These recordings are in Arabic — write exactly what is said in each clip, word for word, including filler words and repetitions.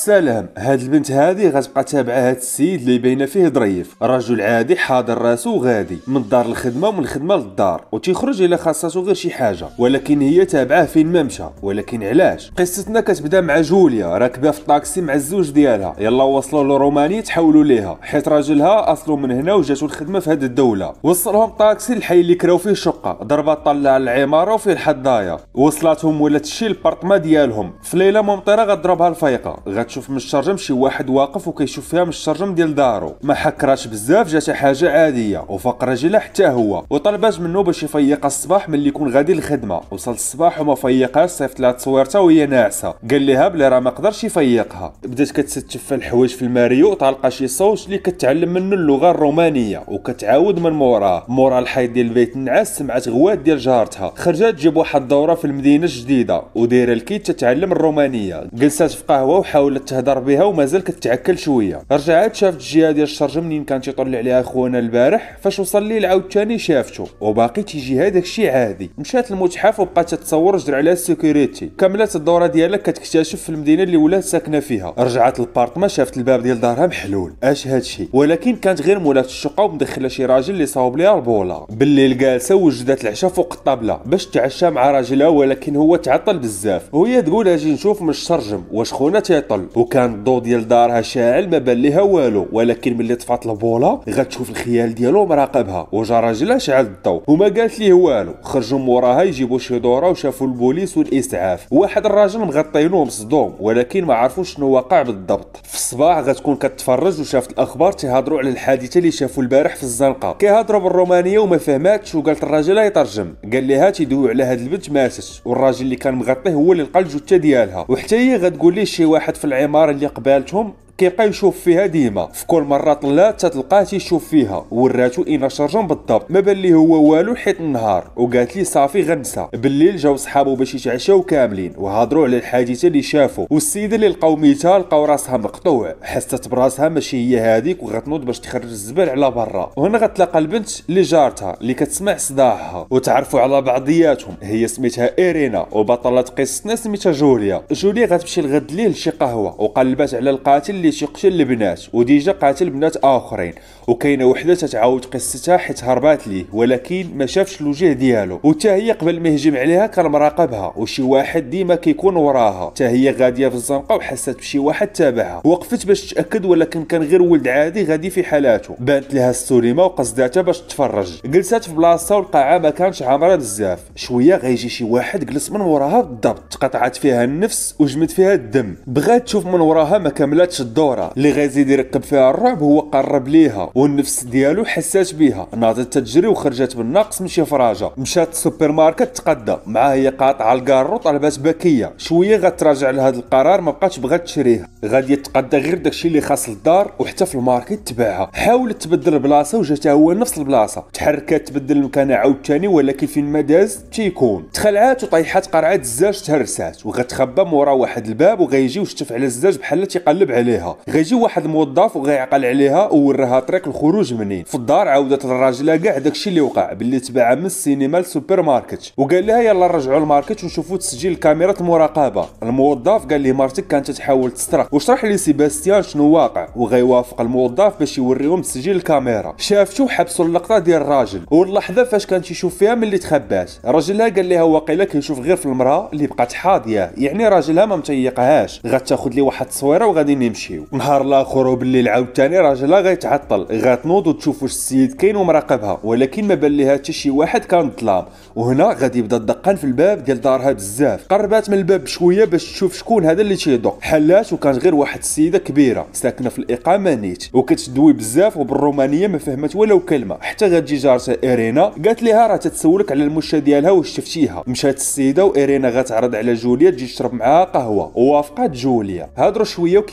السلام. هاد البنت هادي غتبقى تابعه هاد السيد اللي باينه فيه ظريف، رجل عادي حاضر راسو وغادي من الدار للخدمه ومن الخدمه للدار وتيخرج الا خاصاتو غير شي حاجه، ولكن هي تابعه فين ما مشى. ولكن علاش؟ قصتنا كتبدا مع جوليا راكبه في الطاكسي مع الزوج ديالها، يلا وصلوا لرومانيا تحولوا ليها حيت راجلها اصله من هنا وجاتو الخدمه في هاد الدوله. وصلهم طاكسي للحي اللي كراو فيه شقه، ضربه طلع العماره وفيه الحضايا، وصلاتهم ولات تشي البارطما ديالهم في ليله ممطره غضربها الفيقه. غتشوف من الشرجم شي واحد واقف وكيشوف فيها من الشرجم ديال دارو، ما حكراش بزاف، جات حاجه عاديه وفاق راجلها حتى هو وطلبات منه باش يفيق الصباح ملي يكون غادي للخدمه. وصل الصباح وما فيقهاش، صيفط لها تصويرتها وهي ناعسه، قال لها بلي راه ما قدرش يفيقها. بدات كتستف الحوايج في الماريو وطالقه شي صوت اللي كتعلم منه اللغه الرومانيه وكتعاود من موراه. مورا الحيط ديال البيت النعاس سمعت غوات ديال جارتها، خرجت تجيب واحد الدوره في المدينه الجديده ودايره الكيت تتعلم الرومانيه. جلسات في قهوه وحاولت تهضر بها ومازال كتعكل شويه. رجعت شافت الجهه ديال الشرجم منين كان تيطلع عليها خونا البارح. فاش وصل ليه عاوتاني شافته وباقي تيجي هذاك الشيء عادي. مشات للمتحف وبقات تتصور جدر على السيكوريتي. كملت الدوره ديالها كتكتشف في المدينه اللي ولات ساكنه فيها. رجعت للبارطما شافت الباب ديال دارها محلول. اش هادشي؟ ولكن كانت غير مولات الشقه ومدخله شي راجل اللي صاوب ليها البوله. بالليل جالسه وجدت العشاء فوق الطابله باش تعشى مع راجلها، ولكن هو تعطل بزاف وهي تقول اجي نشوف من الشرجم واش خونا تيطل. وكان الضو ديال دارها شاعل ما بان ليها والو، ولكن ملي طفات البوله غتشوف الخيال ديالو مراقبها. وجا راجلها شعل الضو وما قالت ليه والو. خرجوا موراها يجيبوا شي دوره وشافوا البوليس والاسعاف. واحد الراجل مغطينه ومصدوم ولكن ما عرفوش شنو واقع بالضبط. في الصباح غتكون كتفرج وشافت الاخبار تيهضروا على الحادثه اللي شافوا البارح في الزنقه. كيهضروا بالرومانيه وما فهماتش وقالت الراجل يترجم. قال لها تيدويو على هاد البنت ماتت، والراجل اللي كان مغطيه هو اللي لقى الجثه ديالها. وحتى هي غتقول ليه شي واحد في العماره اللي قبالتهم كيبقى يشوف فيها ديما، في كل مره طلات تتلقاه تيشوف فيها. وراتو اين شرجم بالضبط، ما بان ليه هو والو حيت النهار. وقالت لي صافي غنسى. بالليل جاو صحابو باش يتعشاو كاملين وهضروا على الحادثه اللي شافوا. والسيده اللي لقاو ميتها لقاو راسها مقطوع، حست براسها ماشي هي هذيك وغتنوض باش تخرج الزبال على برا. وهنا غتلاقى البنت اللي جارتها اللي كتسمع صداعها وتعرفوا على بعضياتهم. هي سميتها إيرينا وبطلة قصتنا سميتها جوليا. جوليا غتمشي لغد الليل لشي قهوه وقلبات على القاتل اللي تيقتل البنات وديجا قاتل بنات اخرين. وكاينه وحده تتعاود قصتها حيت هربات ليه ولكن ما شافش الوجه ديالو. وتا هي قبل ما يهجم عليها كان مراقبها وشي واحد ديما كيكون وراها. تا هي غاديه في الزنقه وحست بشي واحد تابعها. وقفت باش تاكد ولكن كان غير ولد عادي غادي في حالاته. بانت لها السليمه وقصداتها باش تتفرج. جلسات في بلاصه والقاعه ما كانش عامره بزاف. شويه غيجي شي واحد جلس من وراها بالضبط، تقطعت فيها النفس وجمد فيها الدم. بغات تشوف من وراها ما كملاتش الدوره. اللي غيزيد يركب فيها الرعب هو قرب ليها والنفس ديالو حسات بيها. ناضت تجري وخرجت بالناقص من شي فراجه. مشات السوبر ماركت تقدى معاه هي قاطعه الكارو طلبات باكيه. شويه غتراجع لهذا القرار ما بقاتش بغات تشريها. غادي تقدى غير داكشي اللي خاص للدار وحتى في الماركت تبعها. حاولت تبدل البلاصه وجاتها هو نفس البلاصه. تحركات تبدل المكان عاوتاني ولكن فين ما داز تيكون. تخلعات وطيحات قرعات الزاج تهرسات وغتخبى مورا واحد الباب وغيجي وشتف على الزاج بحال تيقلب عليها. غيجي واحد الموظف وغيعقل عليها ووراها طريق الخروج منين. في الدار عاودت للراجل كاع داكشي اللي وقع باللي تبعها من السينما للسوبر ماركت وقال لها يلا نرجعوا للماركت ونشوفوا تسجيل كاميرا المراقبه. الموظف قال لي مرتك كانت تحاول تسرق وشرح لي سيباستيان شنو واقع وغيوافق الموظف باش يوريهم تسجيل الكاميرا. شافتو حبسوا اللقطه ديال الراجل واللحظه فاش كان تيشوف فيها ملي تخبات. راجلها قال لها واقيلا كيشوف غير في المراه اللي بقات حاضيه، يعني راجلها ما متيقهاش. غتاخذ لي واحد التصويره وغادي نمشيو. نهار الاخر وبالليل عاوتاني راجلها غيتعطل، غتنوض وتشوف واش السيد كاين ومراقبها ولكن ما بان ليها حتى شي واحد كان الظلام. وهنا غادي يبدا الدقان في الباب ديال دارها بزاف. قربات من الباب بشويه باش تشوف شكون هذا اللي تيدق. حلات وكان غير واحد السيده كبيره ساكنه في الاقامه نيت وكتدوي بزاف وبالرومانيه ما فهمت ولو كلمه. حتى غتجي جارتها إيرينا قالت لها راه تتسولك على المشا ديالها واش شفتيها. مشات السيده وإيرينا غتعرض على جوليا تجي تشرب معاها قهوه ووافقات جوليا. هضروا شويه وكيفاش شرح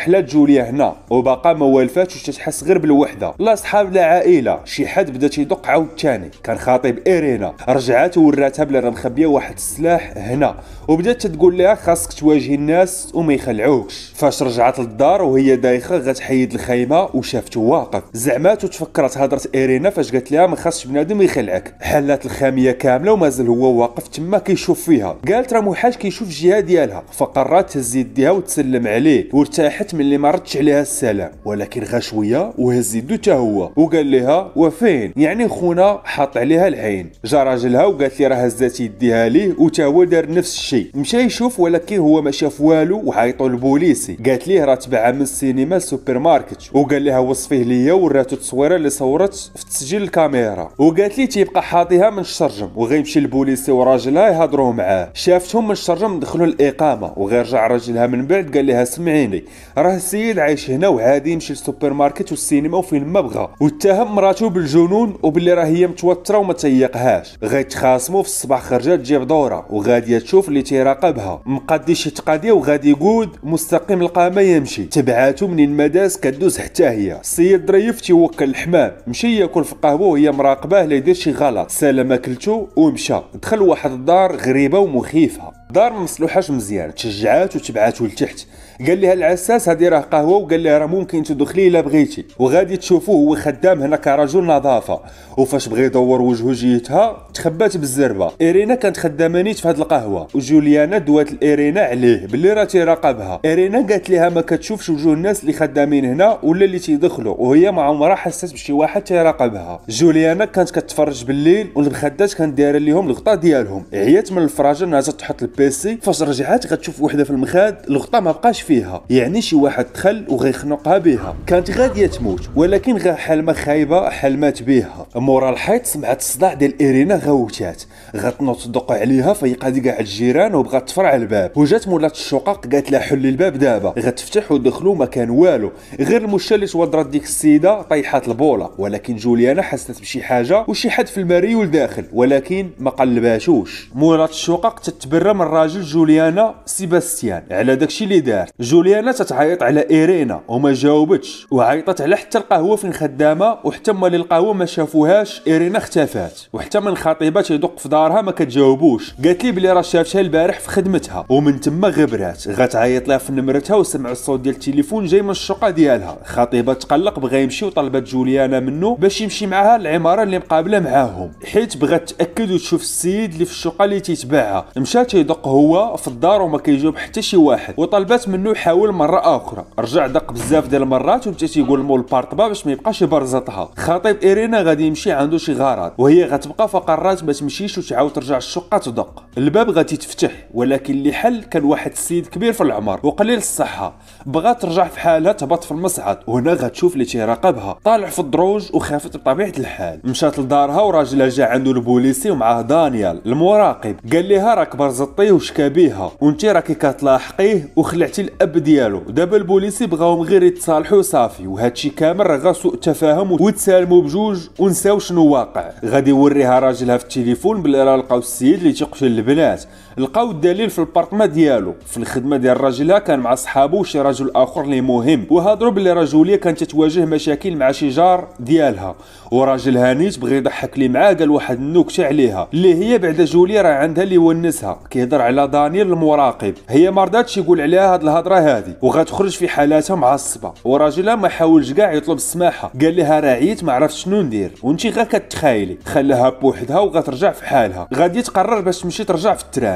رحلات جوليا هنا وباقا ما والفاتش وتتحس غير بالوحده، لا صحاب لا عائله. شي حد بدا تيدق عاود ثاني كان خاطب ايرينا، رجعات وراتها بلا راه مخبيه واحد السلاح هنا وبدات تقول لها خاصك تواجهي الناس وما يخلعوكش. فاش رجعت للدار وهي دايخه غتحيد الخيمه وشافته واقف، زعمات وتفكرت هضرت ايرينا فاش قالت لها ما خاصش بنادم يخلعك. حلات الخاميه كامله ومازال هو واقف تما كيشوف فيها، قالت راه موحاش كيشوف الجهه ديالها، فقررت تهز يديها وتسلم عليه وارتاحت ملي ما ردش عليها السلام. ولكن غا شويه وهز يدو حتى هو وقال لها وفين يعني خونا حاط عليها العين. جا راجلها وقالت لي راه هزات يديها ليه وتا هو دار نفس الشيء، مشى يشوف ولكن هو ما شاف والو وعيطوا للبوليسي. قالت ليه راه تبعها من السينما للسوبر ماركت وقال لها وصفيه ليا وراتو التصويره اللي صورت في تسجيل الكاميرا، وقالت لي تيبقى حاطيها من الشرجم وغيمشي البوليسي وراجلها يهضروا معاه. شافتهم من الشرجم دخلوا الاقامه وغير رجع راجلها من بعد قال لها سمعيني راه السيد عايش هنا وعادي يمشي للسوبر ماركت والسينما وفين ما بغى، واتهم مراته بالجنون وباللي راه هي متوتره وما تيقهاش. غيتخاصموا في الصباح خرجات تجيب دوره وغاديه تشوف اللي تيراقبها مقادي شي تقاديه وغادي يقود مستقيم القامه يمشي. تبعاتو منين ما داز كدوز حتى هي. السيد ضريف تيوكل الحمام مشي ياكل في قهوه وهي مراقباه لا يدير شي غلط. سلم اكلتو ومشى. دخل واحد الدار غريبه ومخيفه، دار ما مصلوحاش مزيان، تشجعات وتبعاتو لتحت. قال لها العساس هادي راه قهوه وقال لها راه ممكن تدخلي الا بغيتي وغادي تشوفوه هو خدام هنا كرجل نظافه. وفاش بغى يدور وجهه جهتها تخبات بالزربه. ايرينا كانت خدامه نيت في هاد القهوه وجوليانا دوات الايرينا عليه باللي راه تيراقبها. ايرينا قالت لها ما كتشوفش وجوه الناس اللي خدامين هنا ولا اللي تيدخلوا، وهي ما عمرها حسات بشي واحد تيراقبها. جوليانا كانت كتفرج بالليل والمخدات كانت دايره ليهم الغطاء ديالهم. عيات من الفراجه نازت تحط البيسي، فاش رجعات غتشوف وحده في المخاد الغطاء ما بقاش فيها، يعني شي واحد دخل وغيخنقها بها. كانت غاديه تموت ولكن غا حلمه خايبه حلمات بها. مورا الحيط سمعت الصداع ديال ايرينا غوتات، غتنوض تدق عليها فيقا دي كاع الجيران وبغات تفرع الباب. وجات مولات الشقق قالت لها حلي الباب دابا. غتفتح ودخلوا ما كان والو غير المشا اللي توضرت ديك السيده طيحات البوله. ولكن جوليانا حست بشي حاجه وشي حد في المريول داخل ولكن ما قلباتوش. مولات الشقق تتبرى من راجل جوليانا سيباستيان على داكشي اللي دار. جوليانا تتعيط على ايرينا وما جاوبتش، وعيطت على حتى القهوه فين خدامه، وحتى مال القهوه ما شافوهاش. ايرينا اختفات وحتى من خطيبات يدق في دارها ما كتجاوبوش. قالت لي بلي راه شافتها البارح في خدمتها ومن تما غبرات. غتعيط لها في نمرتها وسمع الصوت ديال التليفون جاي من الشقه ديالها. خطيبها تقلق بغى يمشي وطلبت جوليانا منه باش يمشي معها للعماره اللي مقابله معاهم حيت بغات تاكد وتشوف السيد اللي في الشقه اللي تيتبعها. مشى تيدق هو في الدار وما كيجاوب حتى شي واحد، وطلبات منه يحاول مره اخرى. رجع دق بزاف ديال المرات ومشى تيقول مول البارطبا باش ما يبقاش يبرزطها. خطيب ايرينا غادي يمشي عنده شي غرض وهي غتبقى، فقررت ما تمشيش وتعاود ترجع الشقه تدق. الباب غادي يتفتح ولكن اللي حل كان واحد السيد كبير في العمر وقليل الصحه. بغات ترجع في حالها تهبط في المصعد وهنا غتشوف اللي تيراقبها طالع في الدروج وخافت بطبيعه الحال. مشات لدارها وراجلها جا عنده البوليسي ومعاه دانيال المراقب. قال لها راك برزطيه وشكا بيها وانت راكي كتلاحقيه وخلعتي الاب ديالو. دابا البوليسي بغاهم غير يتصالحوا صافي، وهادشي كامل راه غير سوء تفاهم وتسالموا بجوج ونساو شنو واقع. غادي يوريها راجلها في التليفون بلي راه لقاو السيد اللي تيقتل البنات. لقاو الدليل في البارطما ديالو. في الخدمه ديال راجلها كان مع صحابو وشي رجل اخر اللي مهم، وهضروا بلي راه جوليا كانت تتواجه مشاكل مع شي جار ديالها. وراجلها نيت بغى يضحك لي معاه، قال واحد النكته عليها اللي هي بعدا جوليا راه عندها اللي ونسها. كيهضر على دانيال المراقب، هي ما رضاتش يقول عليها هاد الهضره هادي وغتخرج في حالاتها معصبه. وراجلها ما حاولش كاع يطلب السماحه، قال لها راه عييت ما عرفتش شنو ندير وانتي غير كتخايلي. خلاها بوحدها وغترجع في حالها. غادي تقرر باش تمشي ترجع في التران.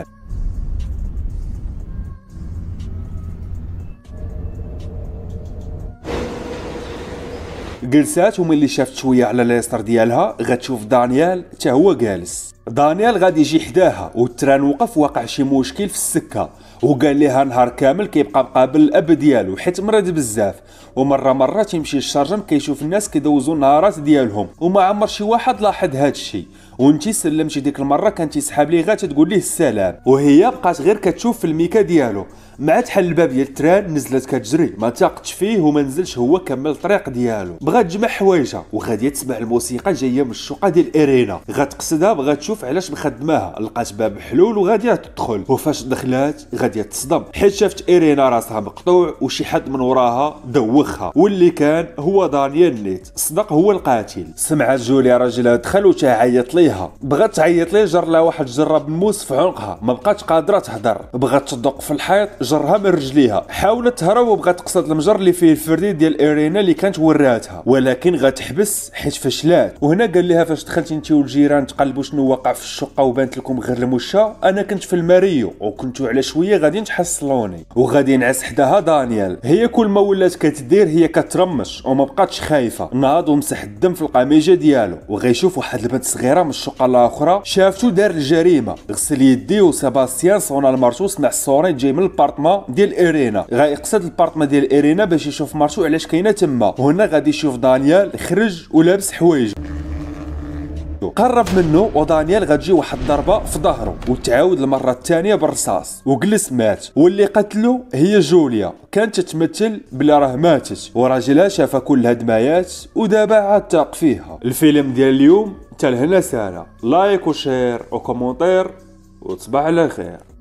جلسات وملي شافت شويه على اليسار ديالها غتشوف دانيال حتى هو جالس. دانيال غادي يجي حداها والتران وقف، وقع شي مشكل في السكه وقال لها نهار كامل كيبقى مقابل الاب ديالو حيت مرض بزاف، ومره مره تيمشي للشرجم كيشوف الناس كيدوزوا النهارات ديالهم وما عمر شي واحد لاحظ هذا الشيء. وانتي سلمتي ديك المره كانت يسحب ليه غير تقول ليه السلام، وهي بقات غير كتشوف في الميكا ديالو. مع تحل الباب ديال التران نزلت كتجري، ما تاقتش فيه وما نزلش هو كمل الطريق ديالو. بغات تجمع حوايجها وغاديه تسمع الموسيقى جايه من الشقه ديال ايرينا. غتقصدها بغات تشوف تشوف علاش مخدماها، لقات باب حلول وغاديه تدخل، وفاش دخلات غاديه تصدم حيت شافت ايرينا راسها مقطوع وشي حد من وراها دوخها، واللي كان هو دانيال نيت، صدق هو القاتل. سمعت جوليا راجلها دخل وتعيط ليها، بغات تعيط ليه جر لها واحد جراب الموس في عنقها، ما بقاتش قادره تهضر، بغات تدق في الحيط جرها من رجليها، حاولت تهرب وبغات تقصد المجر اللي فيه الفردي ديال ايرينا اللي كانت وراتها، ولكن غتحبس حيت فشلات. وهنا قال لها فاش دخلتي انت والجيران تقلبوا شنو وقع في الشقه وبانت لكم غير المشا، انا كنت في الماريو وكنتو على شويه غادي تحصلوني، وغادي نعس حداها دانيال. هي كل ما ولات كتدير هي كترمش وما بقاتش خايفه، ناض ومسح الدم في القميجه ديالو، وغيشوف واحد البنت صغيره من الشقه الاخرى شافتو دار الجريمه، غسل يديه وسباستيان صونا المرتو سمع الصورين جاي من البارطمان ديال ايرينا، غيقصد البارطمان ديال ايرينا باش يشوف مرتو علاش كاينه تما. وهنا غادي يشوف دانيال خرج ولابس حوايج، قرب منه ودانيال غتجي واحد الضربه في ظهره وتعاود المره الثانيه بالرصاص وجلس مات. واللي قتلو هي جوليا، كانت تتمثل بلا راه ماتت وراجلها شافها كل هدمايات ودابا عاد تاق فيها. الفيلم ديال اليوم حتى لهنا سالا، لايك وشير وكومونتير وتصبح على خير.